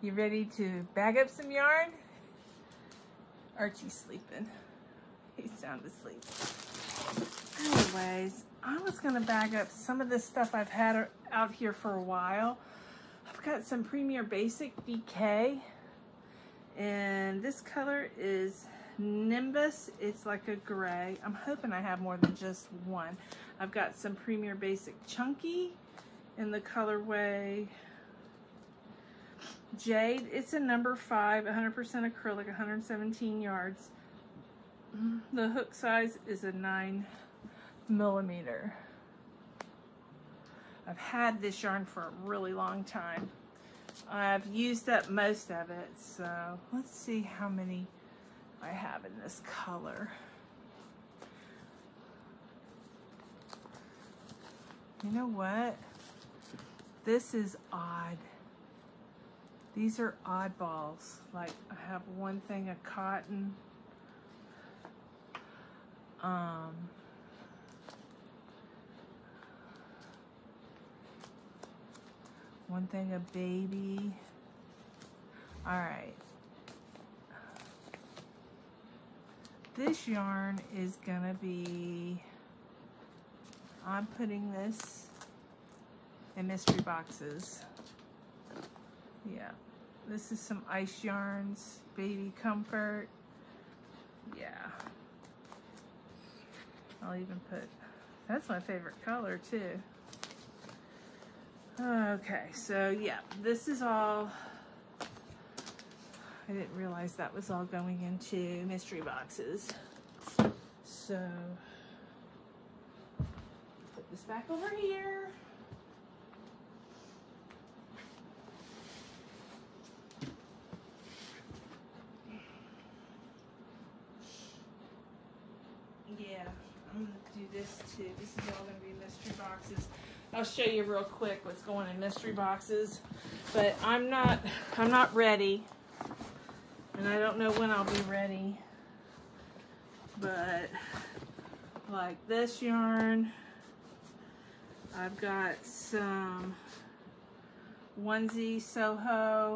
You ready to bag up some yarn? Archie's sleeping. He's sound asleep. Anyways, I was gonna bag up some of this stuff I've had out here for a while. I've got some Premier Basic DK, and this color is Nimbus. It's like a gray. I'm hoping I have more than just one. I've got some Premier Basic Chunky in the colorway Jade. It's a number 5, 100% acrylic, 117 yards. The hook size is a 9mm. I've had this yarn for a really long time. I've used up most of it, so let's see how many I have in this color. You know what? This is odd. These are oddballs. Like, I have one thing of cotton. One thing of baby. All right. This yarn is gonna be, I'm putting this in mystery boxes. Yeah, this is some ice yarns, baby comfort. Yeah, I'll even put, that's my favorite color too. Okay, so yeah, this is all, I didn't realize that was all going into mystery boxes. So, put this back over here. Yeah, I'm gonna do this too. This is all gonna be mystery boxes. I'll show you real quick what's going in mystery boxes, but I'm not ready, and I don't know when I'll be ready. But like this yarn, I've got some onesie Soho.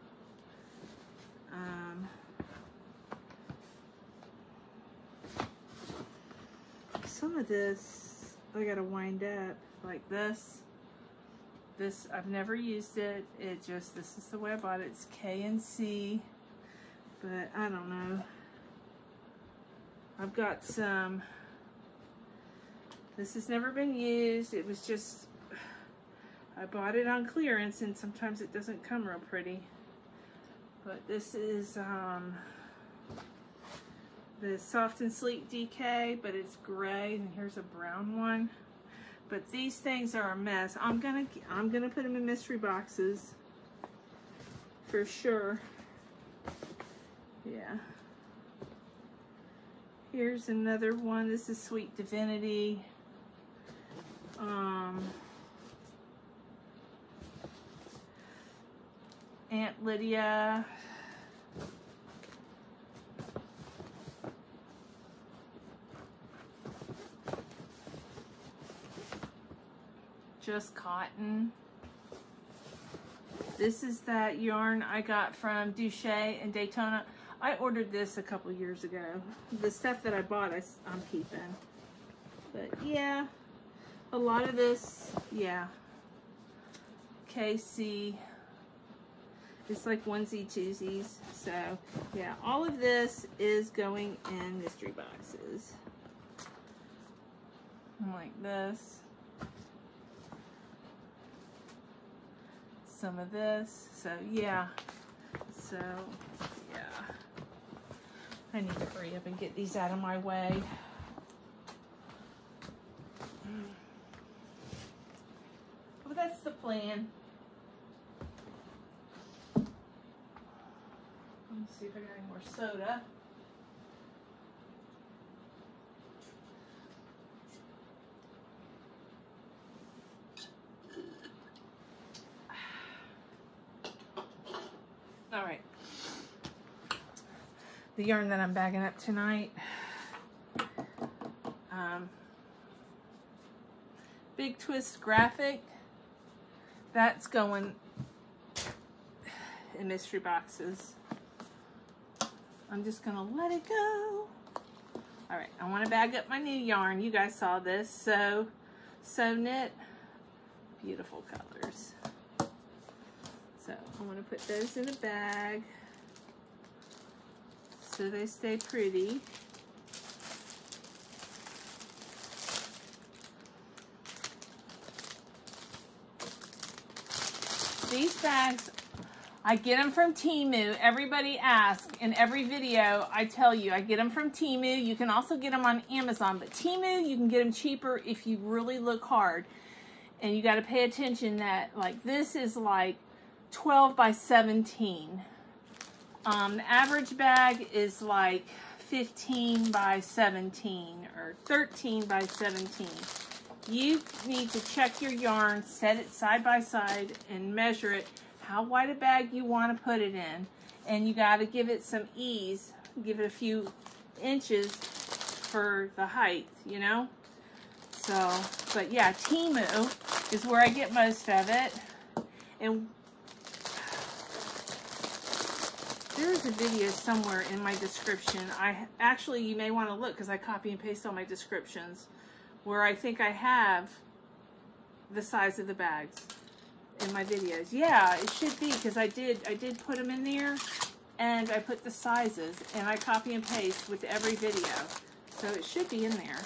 Some of this I gotta wind up like this. This, I've never used it. It just, this is the way I bought it. It's K and C, but I don't know. I've got some, this has never been used. It was just, I bought it on clearance, and sometimes it doesn't come real pretty. But this is the Soft and Sleek DK, but it's gray, and here's a brown one. But these things are a mess. I'm gonna put them in mystery boxes for sure. Yeah. Here's another one. This is Sweet Divinity. Aunt Lydia. Just Cotton. This is that yarn I got from Duche and Daytona. I ordered this a couple years ago. The stuff that I bought, I'm keeping. But yeah, a lot of this, yeah. KC. It's like onesie twosies. So yeah, all of this is going in mystery boxes. Like this. Some of this. So yeah. So yeah. I need to hurry up and get these out of my way. Well, that's the plan. Let me see if I got any more soda. All right. The yarn that I'm bagging up tonight, Big Twist Graphic, that's going in mystery boxes. I'm just gonna let it go. All right, I want to bag up my new yarn. You guys saw this. So knit, beautiful colors. So I want to put those in a bag so they stay pretty. These bags, I get them from TEMU. Everybody asks in every video. I tell you, I get them from TEMU. You can also get them on Amazon, but TEMU, you can get them cheaper if you really look hard. And you got to pay attention that, like, this is like 12 by 17. The average bag is like 15 by 17 or 13 by 17. You need to check your yarn, set it side by side, and measure it, how wide a bag you want to put it in. And you got to give it some ease, give it a few inches for the height, you know? So, but yeah, TEMU is where I get most of it. And there's a video somewhere in my description. Actually, you may want to look because I copy and paste all my descriptions, where I think I have the size of the bags in my videos. Yeah, it should be, because I did put them in there, and I put the sizes, and I copy and paste with every video. So it should be in there.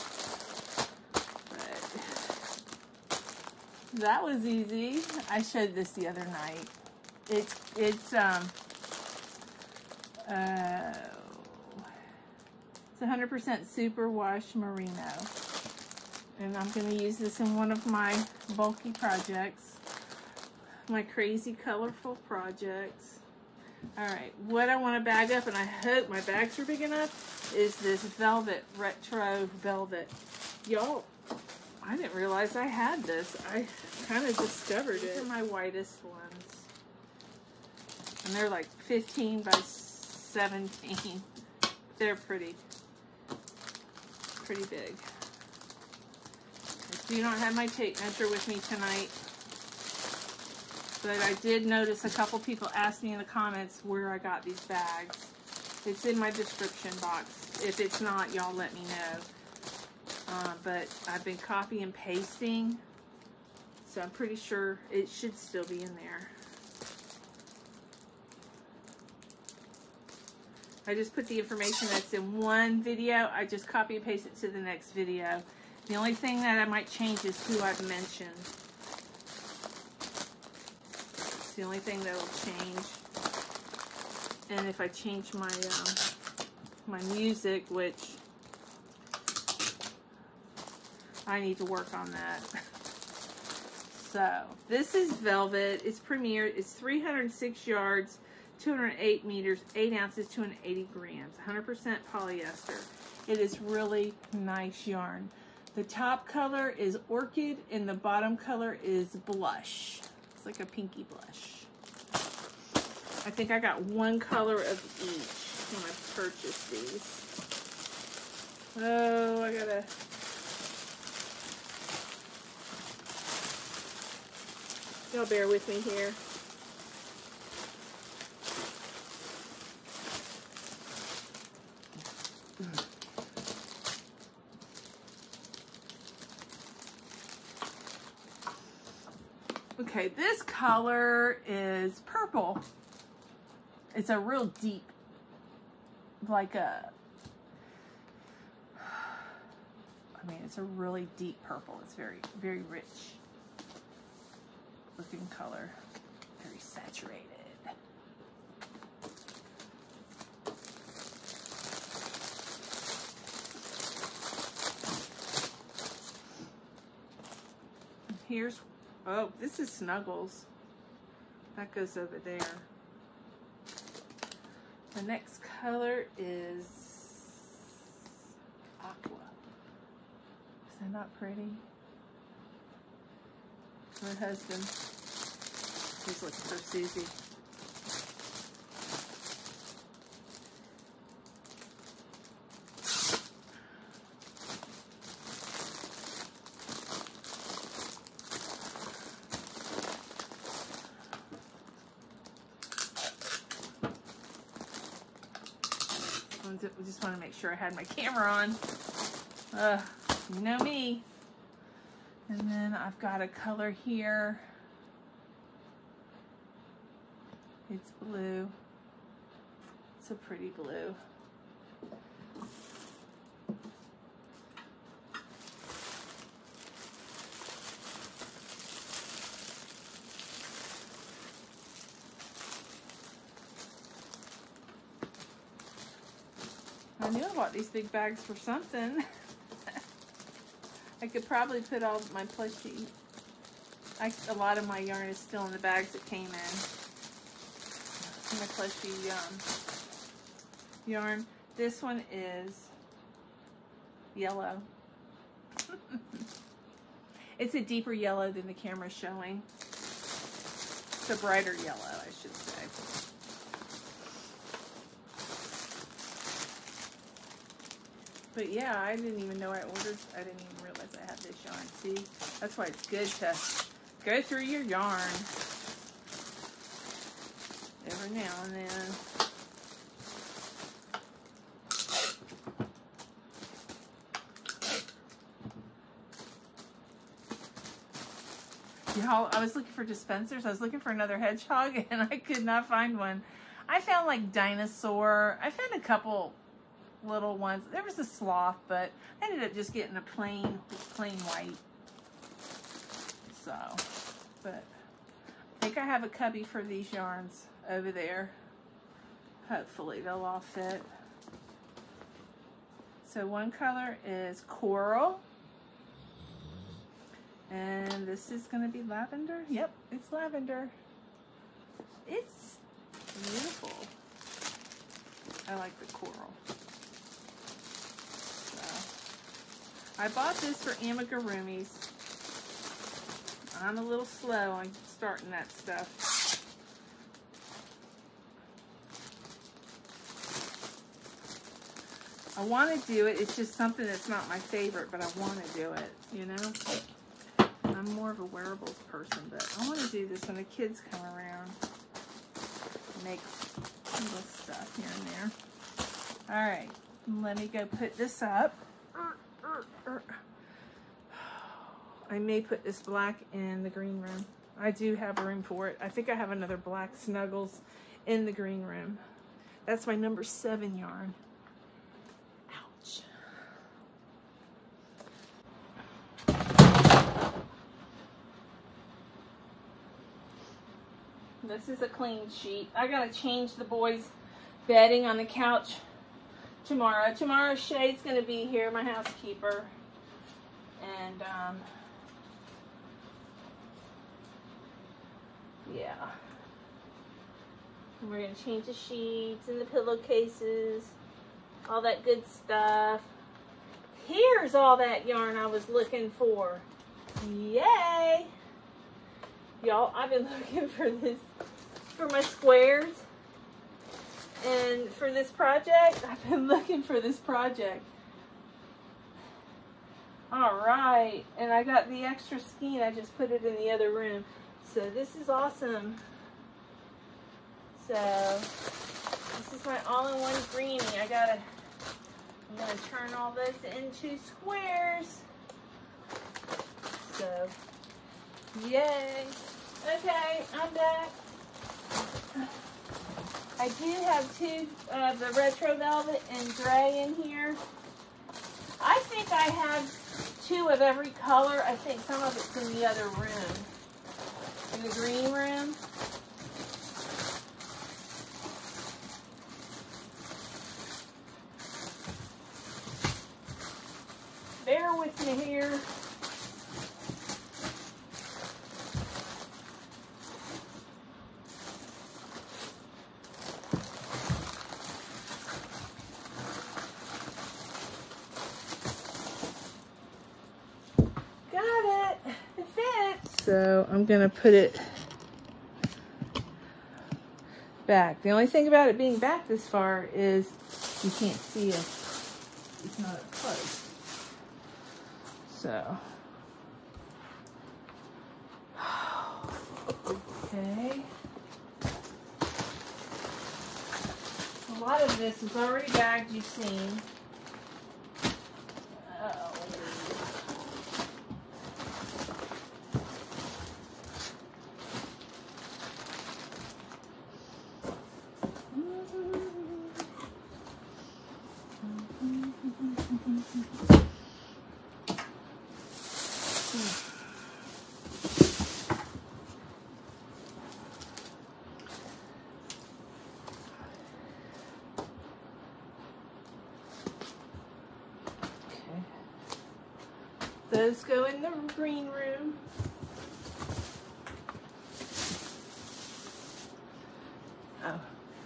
But that was easy. I showed this the other night. It's 100% superwash merino. And I'm going to use this in one of my bulky projects, my crazy colorful projects. Alright, what I want to bag up, and I hope my bags are big enough, is this velvet, retro velvet. Y'all, I didn't realize I had this. I kind of discovered it. These are my whitest ones. And they're like 15 by 17. They're pretty big. I do not have my tape measure with me tonight, but I did notice a couple people asked me in the comments where I got these bags. It's in my description box. If it's not, y'all let me know. But I've been copy and pasting, so I'm pretty sure it should still be in there. I just put the information that's in one video. I just copy and paste it to the next video. The only thing that I might change is who I've mentioned. It's the only thing that will change. And if I change my my music, which I need to work on that. So this is velvet. It's Premier. It's 306 yards, 208 meters, 8 ounces, 280 grams, 100% polyester. It is really nice yarn. The top color is orchid and the bottom color is blush. It's like a pinky blush. I think I got one color of each when I purchased these. Oh, I gotta... Y'all bear with me here. Okay, this color is purple. It's a real deep, like a, I mean, it's a really deep purple. It's very, very rich looking color, very saturated. Here's, oh, this is Snuggles. That goes over there. The next color is aqua. Is that not pretty? My husband, he's looking for Susie. just want to make sure I had my camera on. You know me. And then I've got a color here. It's blue. It's a pretty blue. I knew I bought these big bags for something. I could probably put all my plushie. A lot of my yarn is still in the bags that came in. My plushie yarn. This one is yellow. It's a deeper yellow than the camera's showing. It's a brighter yellow, I should say. But yeah, I didn't even know I ordered. I didn't even realize I had this yarn. See, that's why it's good to go through your yarn every now and then. Y'all, I was looking for dispensers. I was looking for another hedgehog, and I could not find one. I found like dinosaur. I found a couple little ones. There was a sloth, but I ended up just getting a plain white. So, but I think I have a cubby for these yarns over there. Hopefully they'll all fit. So one color is coral. And this is going to be lavender. Yep, it's lavender. It's beautiful. I like the coral. I bought this for amigurumis. I'm a little slow on starting that stuff. I want to do it. It's just something that's not my favorite, but I want to do it, you know? I'm more of a wearables person, but I want to do this when the kids come around. Make little stuff here and there. All right, let me go put this up. I may put this black in the green room. I do have room for it. I think I have another black Snuggles in the green room. That's my number 7 yarn. Ouch. This is a clean sheet. I gotta change the boys' bedding on the couch tomorrow. Tomorrow Shay's gonna be here, my housekeeper. And yeah. We're gonna change the sheets and the pillowcases, all that good stuff. Here's all that yarn I was looking for. Yay! Y'all, I've been looking for this, for my squares. And for this project, I've been looking for this project. All right, and I got the extra skein. I just put it in the other room. So this is awesome. So this is my all-in-one greenie. I'm gonna turn all this into squares. So, yay. Okay, I'm back. I do have 2 of the retro velvet and gray in here. I think I have 2 of every color. I think some of it's in the other room. In the green room. Bear with me here. So I'm gonna put it back. The only thing about it being back this far is you can't see it. It's not up close. So, okay. A lot of this is already bagged, you've seen. Those go in the green room. Oh.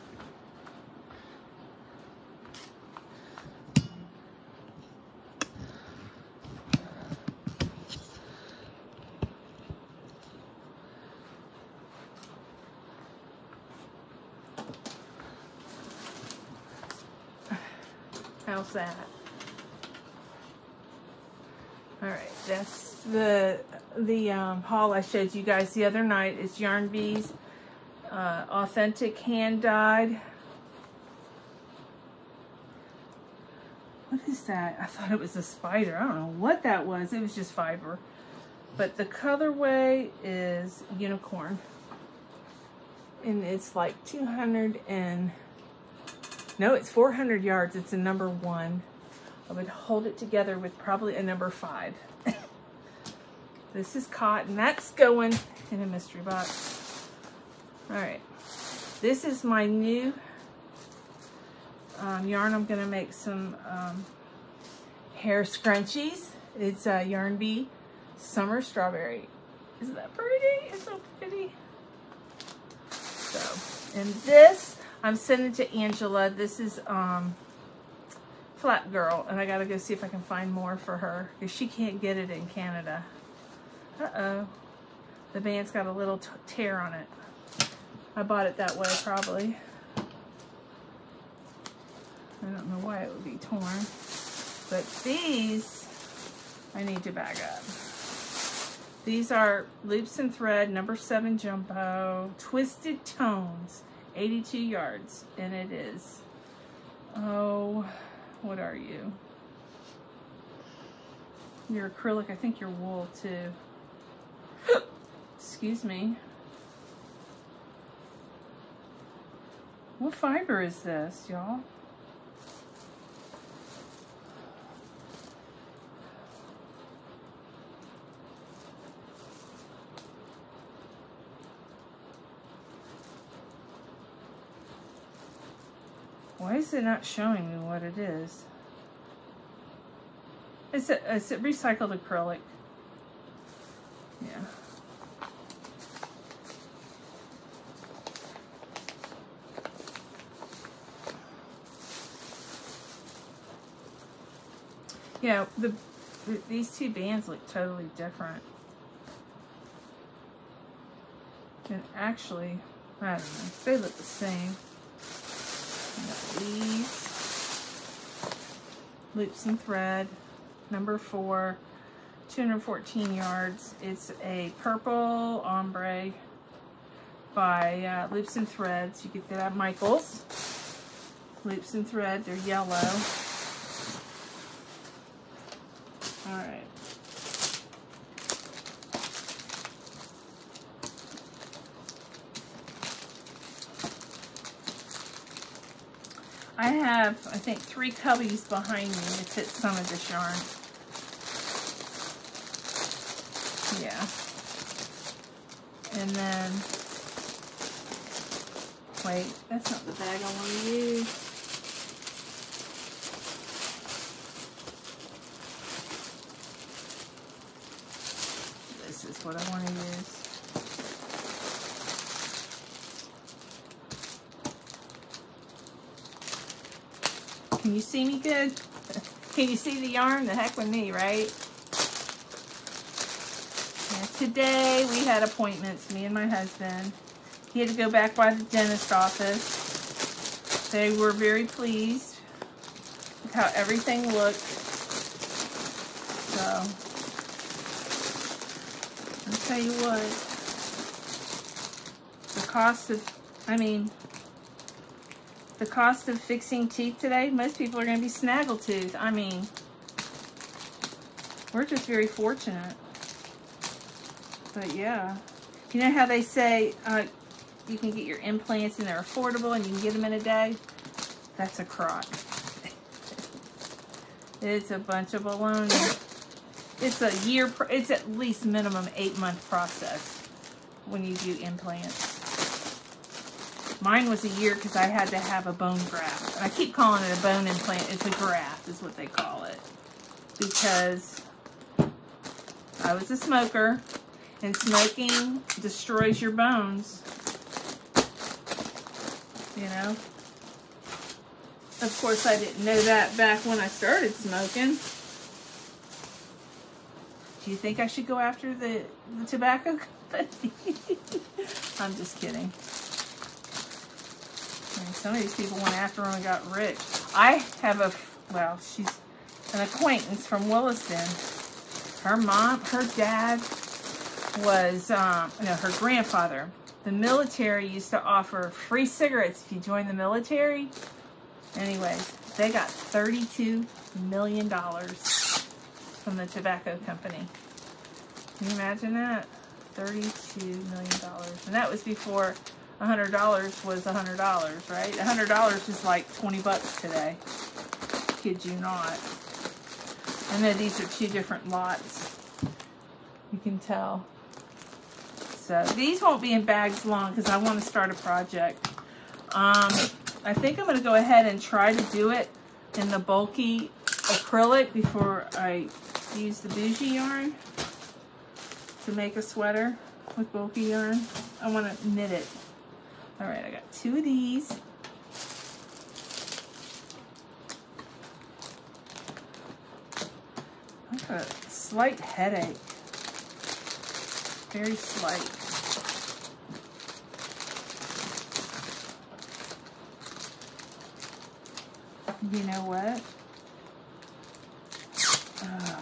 How's that? All right, that's the haul I showed you guys the other night. It's Yarn Bees, authentic hand dyed. What is that? I thought it was a spider. I don't know what that was. It was just fiber. But the colorway is unicorn. And it's like 200 and... No, it's 400 yards. It's a number 1. I would hold it together with probably a number 5. This is cotton. That's going in a mystery box. All right. This is my new yarn. I'm going to make some hair scrunchies. It's Yarn Bee Summer Strawberry. Isn't that pretty? It's so pretty. So, and this, I'm sending to Angela. This is Flat Girl, and I gotta go see if I can find more for her because she can't get it in Canada. Uh-oh. The band's got a little tear on it. I bought it that way, probably. I don't know why it would be torn. But these, I need to bag up. These are Loops and Thread, number 7 Jumbo, Twisted Tones, 82 yards, and it is, oh, what are you? You're acrylic. I think you're wool too. Excuse me. What fiber is this, y'all? Why is it not showing me what it is? It's a recycled acrylic. Yeah. Yeah, these two bands look totally different. And actually, I don't know, they look the same. These Loops and Thread, number 4, 214 yards. It's a purple ombre by Loops and Threads. You get that at Michael's. Loops and Thread, they're yellow. All right. I have, I think, 3 cubbies behind me to fit some of this yarn. Yeah. And then, wait, that's not the bag I want to use. This is what I want to use. Can you see me good? Can you see the yarn? The heck with me, right? Yeah, today we had appointments, me and my husband. He had to go back by the dentist office. They were very pleased with how everything looked. So, I'll tell you what, the cost of, I mean, the cost of fixing teeth today, most people are going to be snaggletooth. I mean, we're just very fortunate. But yeah, you know how they say you can get your implants and they're affordable and you can get them in a day? That's a crock. It's a bunch of baloney. It's a year, it's at least minimum 8-month process when you do implants. Mine was a year because I had to have a bone graft. And I keep calling it a bone implant. It's a graft is what they call it. Because I was a smoker and smoking destroys your bones. You know? Of course, I didn't know that back when I started smoking. Do you think I should go after the tobacco company? I'm just kidding. I mean, some of these people went after them and got rich. I have well, she's an acquaintance from Williston. Her mom, her dad was, her grandfather. The military used to offer free cigarettes if you joined the military. Anyways, they got $32 million from the tobacco company. Can you imagine that? $32 million. And that was before $100 was $100, right? $100 is like 20 bucks today. Kid you not. I know these are 2 different lots. You can tell. So these won't be in bags long because I want to start a project. I think I'm going to go ahead and try to do it in the bulky acrylic before I use the bougie yarn to make a sweater with bulky yarn. I want to knit it. All right, I got 2 of these. I've got a slight headache. Very slight. You know what? Oh.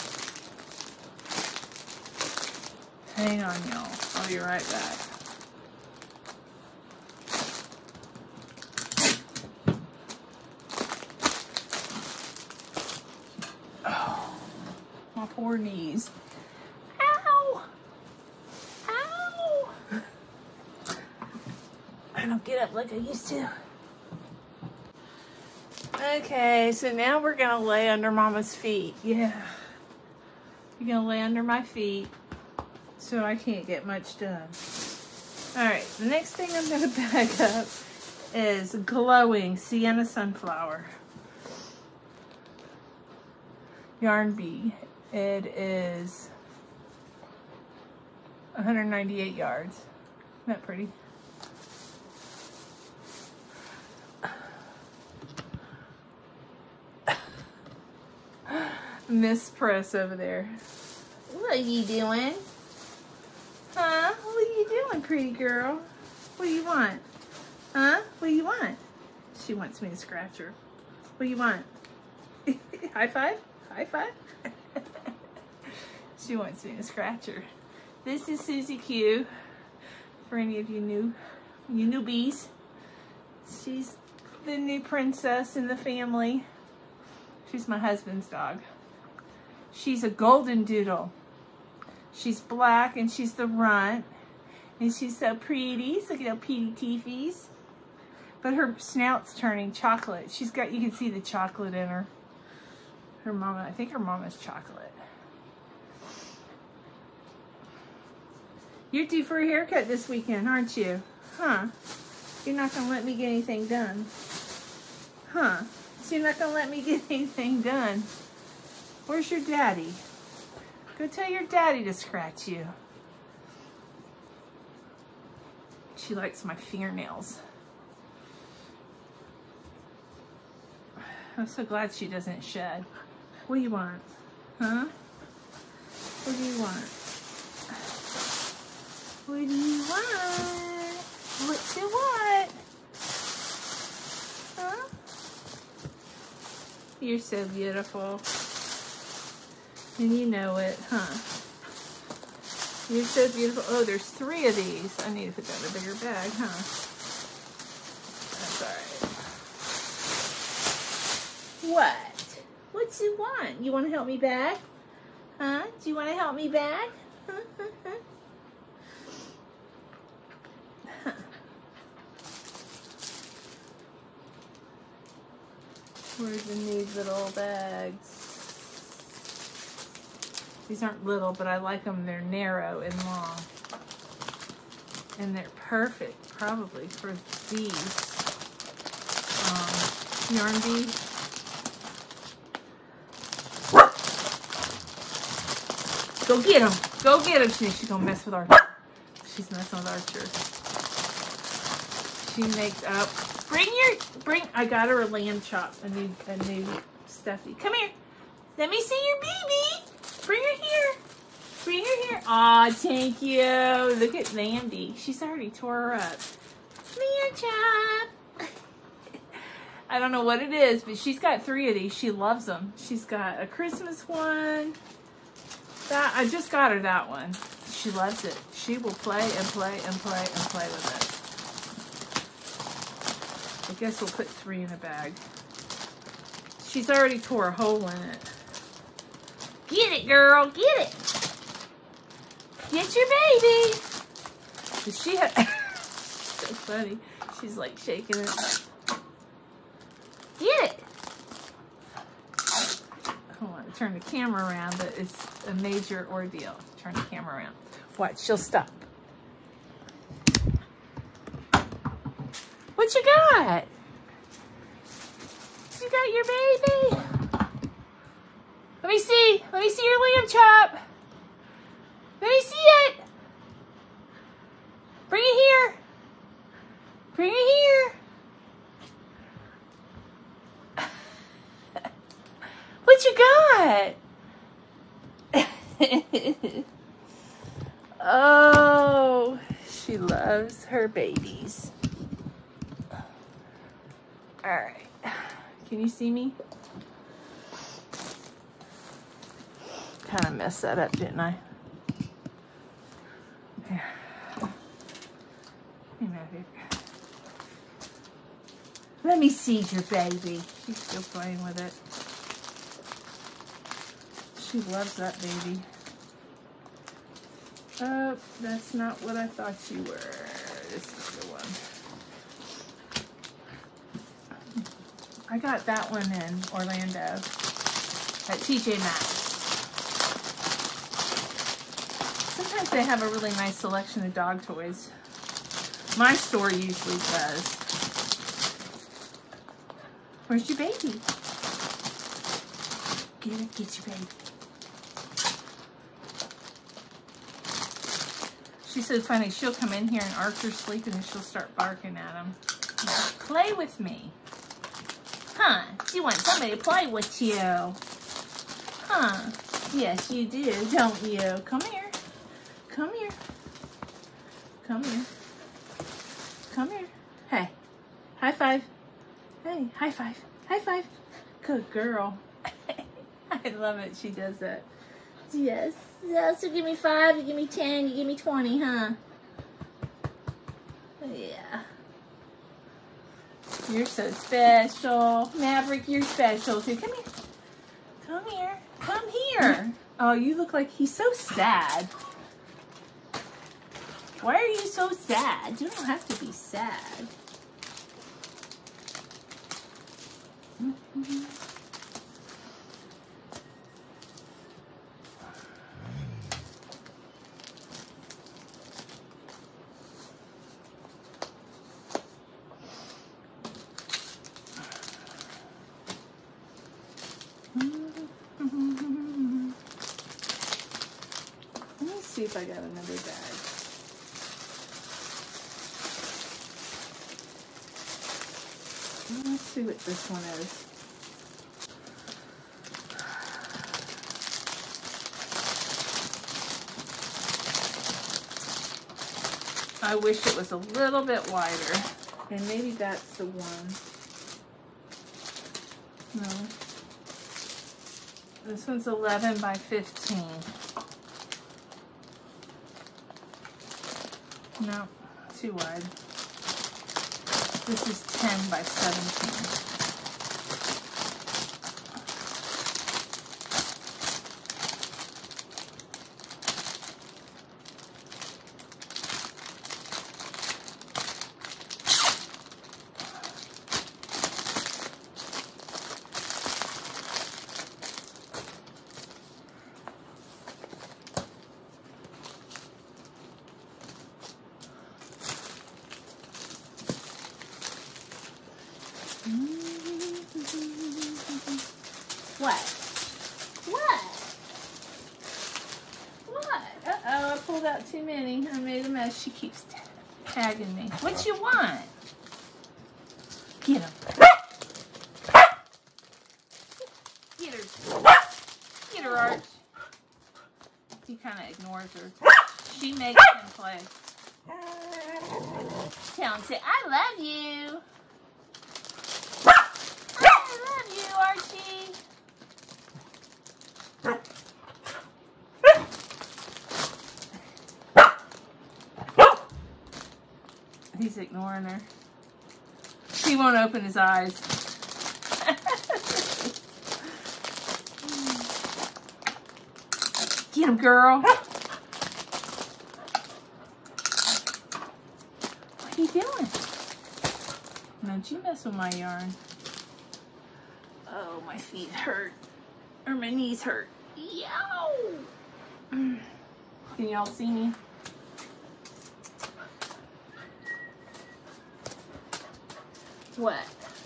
Hang on, y'all. I'll be right back. Oh, my poor knees. Ow! Ow! I don't get up like I used to. Okay, so now we're going to lay under Mama's feet. Yeah. You're going to lay under my feet so I can't get much done. Alright, the next thing I'm going to bag up is glowing sienna sunflower yarn bee. It is 198 yards. Isn't that pretty? Miss Press over there. What are you doing? Huh? What are you doing, pretty girl? What do you want? Huh? What do you want? She wants me to scratch her. What do you want? High five? High five? She wants me to scratch her. This is Susie Q. For any of you newbies. She's the new princess in the family. She's my husband's dog. She's a golden doodle. She's black and she's the runt. And she's so pretty. Look at how pretty teethies. But her snout's turning chocolate. She's got, you can see the chocolate in her. Her mama, I think her mama's chocolate. You're due for a haircut this weekend, aren't you? Huh? You're not going to let me get anything done. Huh? So you're not going to let me get anything done. Where's your daddy? Go tell your daddy to scratch you. She likes my fingernails. I'm so glad she doesn't shed. What do you want? Huh? What do you want? What do you want? What you want? Huh? You're so beautiful. And you know it, huh? You're so beautiful. Oh, there's 3 of these. I need to put that in a bigger bag, huh? That's alright. What? What's you want? You want to help me bag? Huh? Do you want to help me bag? Huh? Where's the new little bags? These aren't little, but I like them. They're narrow and long. And they're perfect, probably, for these yarn beads. Go get them. Go get them. She's going to mess with Archer. She's messing with Archer. She makes up. I got her a lamb chop, a new stuffy. Come here. Let me see your baby. Bring her here. Bring her here. Aw, thank you. Look at Landy. She's already tore her up. Lamb chop. I don't know what it is, but she's got 3 of these. She loves them. She's got a Christmas one. I just got her that one. She loves it. She will play and play and play and play with it. I guess we'll put 3 in a bag. She's already tore a hole in it. Get it, girl. Get it. Get your baby. She had so funny. She's like shaking it. Get it. I want to turn the camera around, but it's a major ordeal. Turn the camera around. Watch, she'll stop. What you got? You got your baby? Let me see. Let me see your lamb chop. Let me see it. Bring it here. Bring it here. What you got? Oh, she loves her babies. All right. Can you see me? Kind of messed that up, didn't I? Here. Let me see your baby. She's still playing with it. She loves that baby. Oh, that's not what I thought you were. This is the one. I got that one in Orlando at TJ Maxx. Sometimes they have a really nice selection of dog toys. My store usually does. Where's your baby? Get it, get your baby. She's so funny. She'll come in here and Archer's sleeping and she'll start barking at him. Play with me. Huh? You want somebody to play with you. Huh? Yes, you do, don't you? Come here. Come here. Come here. Come here. Hey. High five. Hey, high five. High five. Good girl. I love it. She does that. Yes. Yeah, so give me 5, you give me 10, you give me 20, huh? Yeah. You're so special. Maverick, you're special too. Come here. Come here. Come here. Oh, you look like he's so sad. Why are you so sad? You don't have to be sad. Mm-hmm. See if I got another bag. Let's see what this one is. I wish it was a little bit wider, and maybe that's the one. No. This one's 11 by 15. No, too wide. This is 10 by 17. out too many. I made a mess. She keeps tagging me. What you want? Get him. Get her. Get her, Arch. He kind of ignores her. She makes him play. Tell him, say, I love you. I love you, Archie. He's ignoring her. He won't open his eyes. Get him, girl. What are you doing? Don't you mess with my yarn. Oh, my feet hurt. Or my knees hurt. Yow! Can y'all see me? What?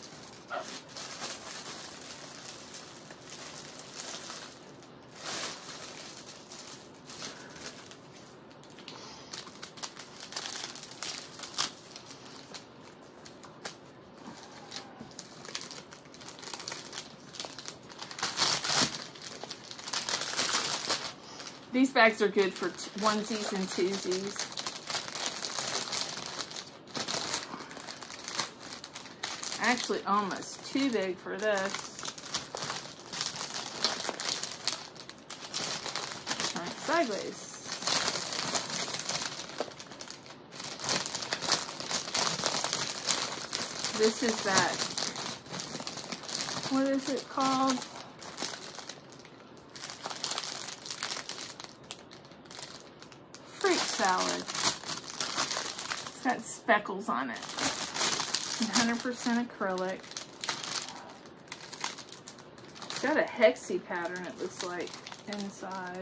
These bags are good for onesies and twosies. Actually, almost too big for this. Turn it sideways. This is that. What is it called? Salad. It's got speckles on it. 100% acrylic. It's got a hexy pattern, it looks like, inside.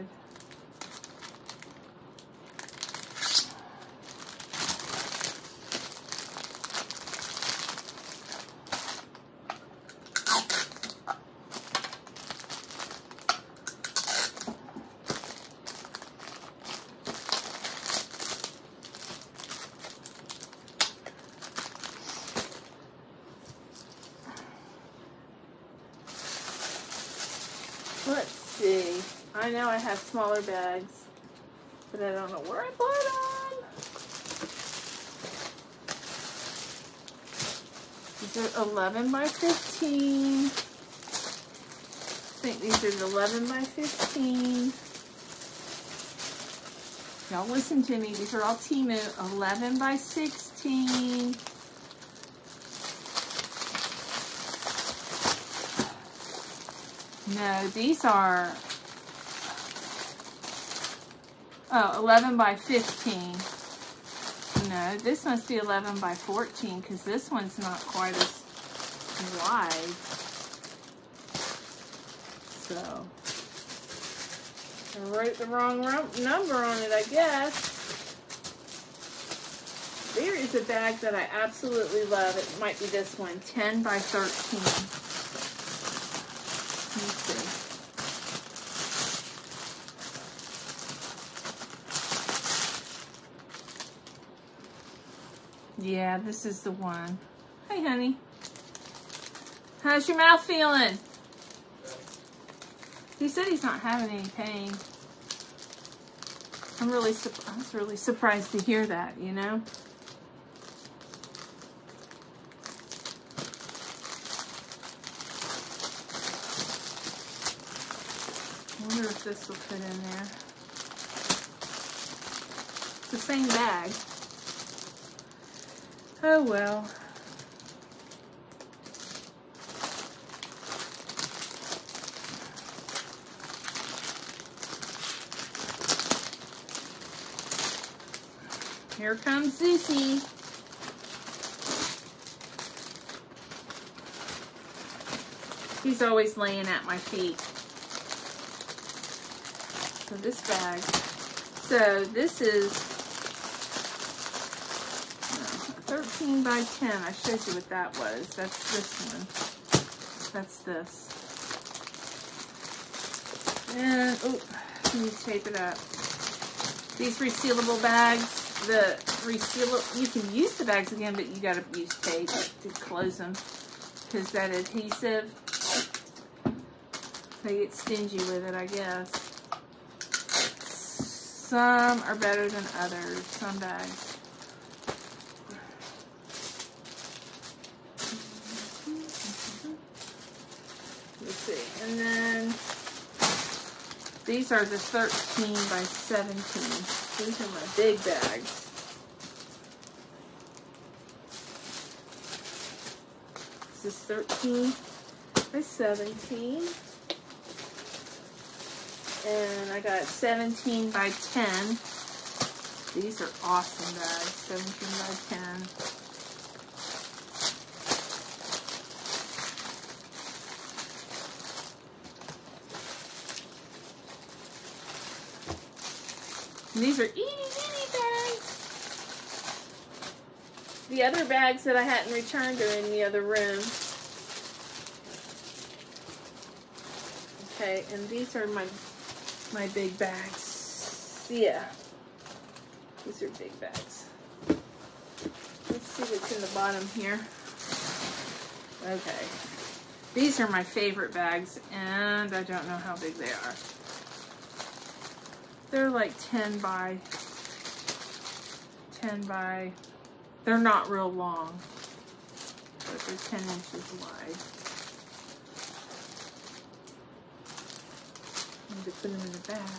Let's see. I know I have smaller bags, but I don't know where I put them. These are 11 by 15. I think these are 11 by 15. Y'all listen to me. These are all TEMU. 11 by 16. No, these are, 11 by 15. No, this must be 11 by 14 because this one's not quite as wide. So, I wrote the wrong number on it, I guess. There is a bag that I absolutely love. It might be this one, 10 by 13. Let me see. Yeah, this is the one. Hey, honey. How's your mouth feeling? He said he's not having any pain. I was really surprised to hear that, you know? I wonder if this will fit in there. It's the same bag. Oh well. Here comes Zuzi. He's always laying at my feet. So this bag. So this is 13 by 10. I showed you what that was. That's this one. That's this. And, oh, let me tape it up. These resealable bags, you can use the bags again, but you gotta use tape to close them because that adhesive, they get stingy with it, I guess. Some are better than others, some bags. Let's see, and then these are the 13 by 17. These are my big bags. This is 13 by 17. And I got 17 by 10. These are awesome bags, 17 by 10. And these are itty bitty bags. The other bags that I hadn't returned are in the other room. Okay, and these are my big bags. Yeah, these are big bags. Let's see what's in the bottom here. Okay, these are my favorite bags, and I don't know how big they are. They're like 10 by, they're not real long, but they're 10 inches wide. I need to put them in the bag.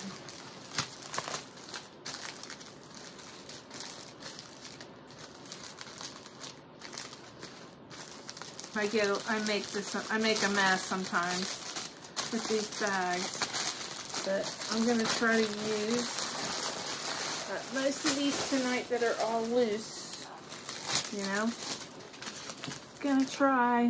I make a mess sometimes with these bags. But I'm going to try to use most of these tonight that are all loose, you know. Gonna try.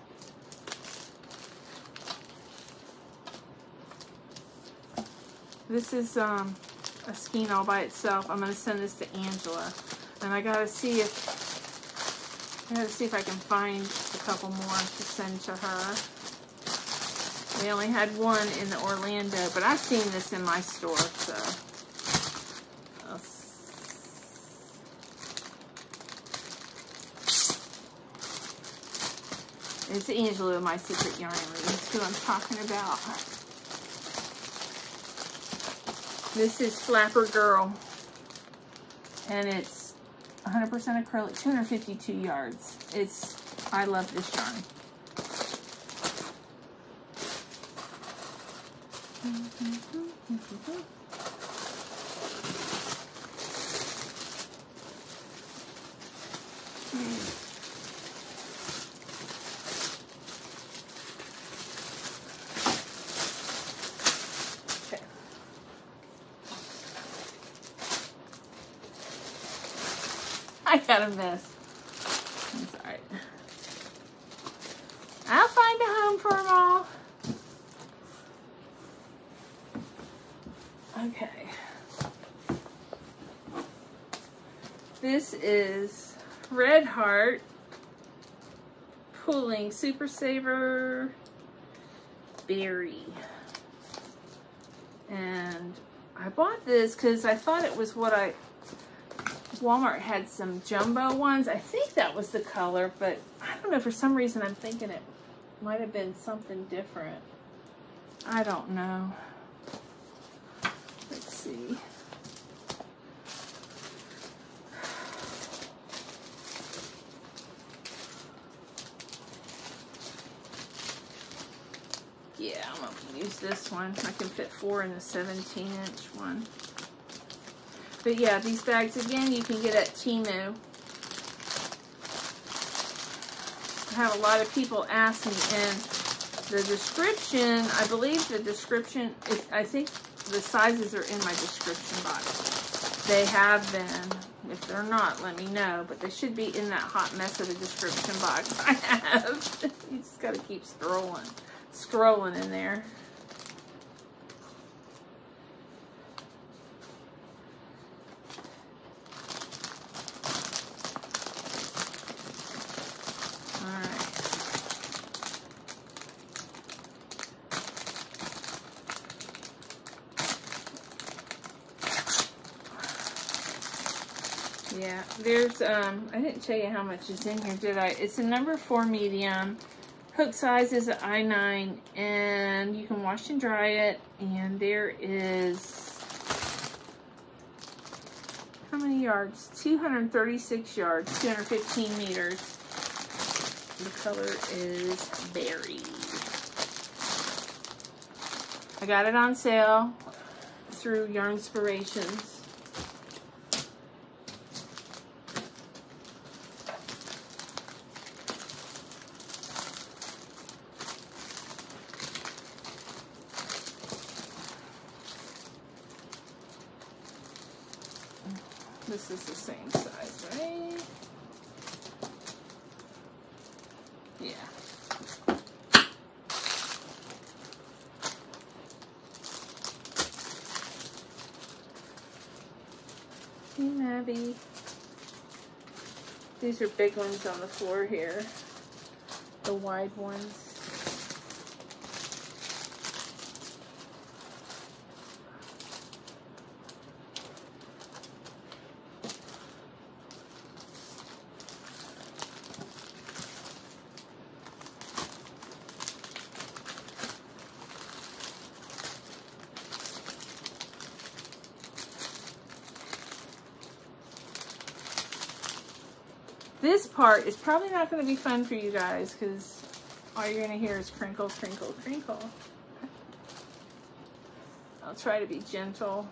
This is a skein all by itself. I'm going to send this to Angela, and I gotta see if I can find a couple more to send to her. We only had one in the Orlando, but I've seen this in my store, so. It's Angela, my secret yarn lady. That's who I'm talking about. This is Flapper Girl, and it's 100% acrylic, 252 yards. I love this yarn. Okay. I got a mess. It's alright. I'll find a home for them all. Okay. This is Red Heart Pulling Super Saver Berry. And I bought this because I thought it was Walmart had some jumbo ones. I think that was the color, but I don't know, for some reason I'm thinking it might have been something different. I don't know. Let's see. Yeah, I'm going to use this one. I can fit 4 in the 17-inch one. But yeah, these bags, again, you can get at TEMU. I have a lot of people ask me, and the description, I believe the description, I think the sizes are in my description box. They have been. If they're not, let me know. But they should be in that hot mess of a description box I have. You just got to keep scrolling in there. Yeah, there's, I didn't tell you how much is in here, did I? It's a number 4 medium. Hook size is an I9, and you can wash and dry it, and there is, how many yards? 236 yards, 215 meters. The color is berry. I got it on sale through Yarn Inspirations. This is the same size, right? Yeah. Hey, Mabby. These are big ones on the floor here. The wide ones. This part is probably not going to be fun for you guys because all you're going to hear is crinkle, crinkle, crinkle. I'll try to be gentle.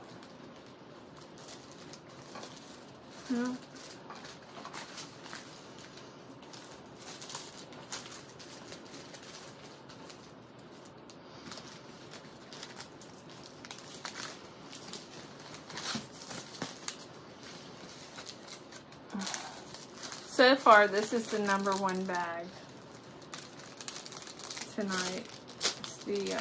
No. So far, this is the number 1 bag tonight. It's the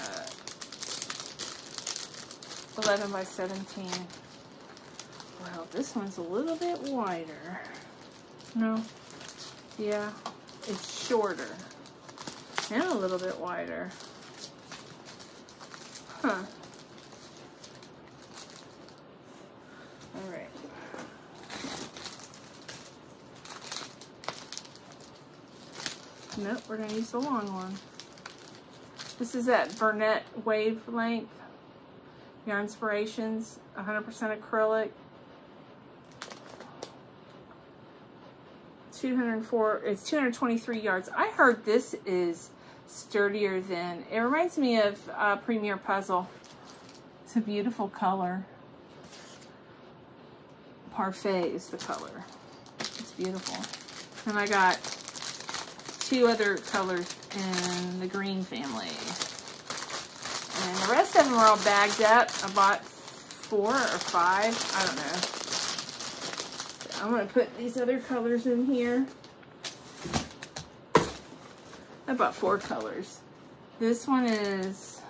11 by 17. Well, this one's a little bit wider. No, yeah, it's shorter and a little bit wider. Huh. All right. Nope, we're going to use the long one. This is that Burnett Wavelength Yarn Inspirations, 100% acrylic. 204, it's 223 yards. I heard this is sturdier than, it reminds me of Premier Puzzle. It's a beautiful color. Parfait is the color. It's beautiful. And I got 2 other colors in the green family. And the rest of them are all bagged up. I bought 4 or 5. I don't know. So I'm going to put these other colors in here. I bought 4 colors. This one is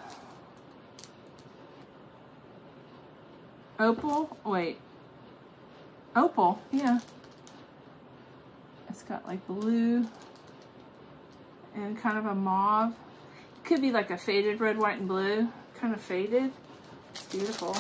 opal. Wait. Opal. Yeah. It's got like blue and kind of a mauve. It could be like a faded red, white, and blue. Kind of faded. It's beautiful.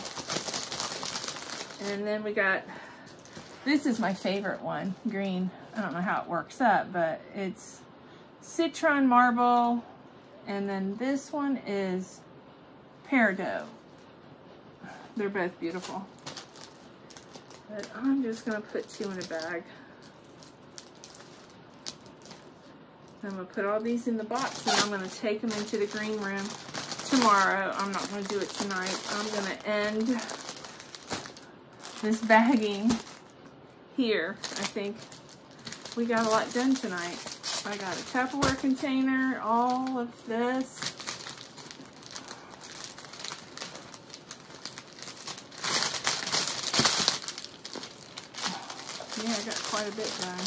And then we got, this is my favorite one, green. I don't know how it works up, but it's Citron Marble. And then this one is Peridot. They're both beautiful. But I'm just gonna put 2 in a bag. I'm going to put all these in the box and I'm going to take them into the green room tomorrow. I'm not going to do it tonight. I'm going to end this bagging here. I think we got a lot done tonight. I got a Tupperware container, all of this. Yeah, I got quite a bit done.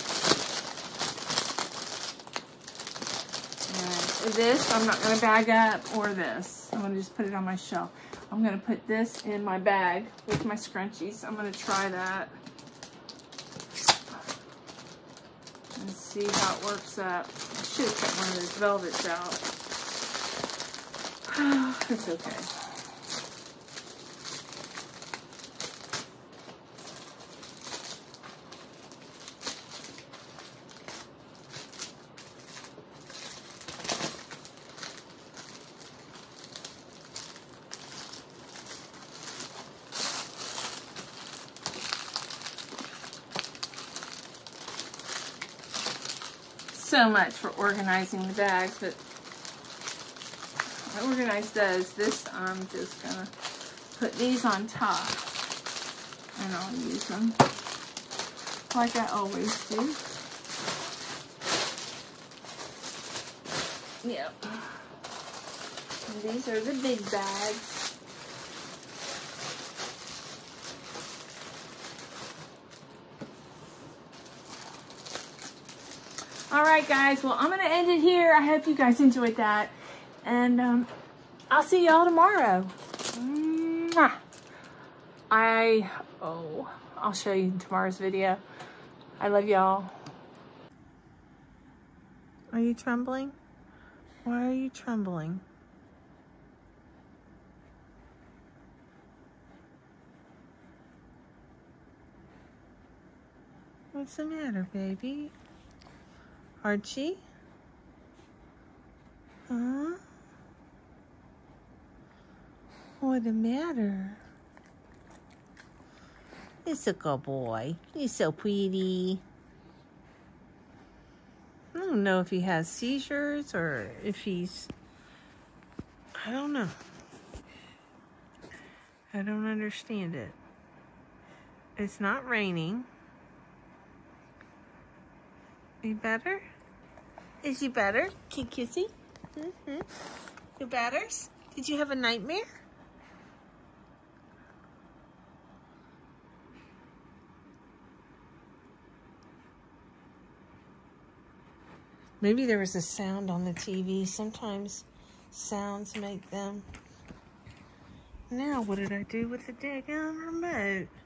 This I'm not going to bag up, or this. I'm going to just put it on my shelf. I'm going to put this in my bag with my scrunchies. I'm going to try that and see how it works up. I should have cut one of those velvets out. It's okay. so much for organizing the bags, but I organized those. This I'm just gonna put these on top and I'll use them like I always do. Yep. And these are the big bags. Alright guys, well I'm going to end it here. I hope you guys enjoyed that. And I'll see y'all tomorrow. Mwah. I'll show you in tomorrow's video. I love y'all. Are you trembling? Why are you trembling? What's the matter, baby? Archie? Huh? What's the matter? It's a good boy. He's so pretty. I don't know if he has seizures or if he's... I don't know. I don't understand it. It's not raining. You better? Is you better? Kissy? Mm-hmm. You better? Did you have a nightmare? Maybe there was a sound on the TV. Sometimes sounds make them. Now, what did I do with the daggone remote?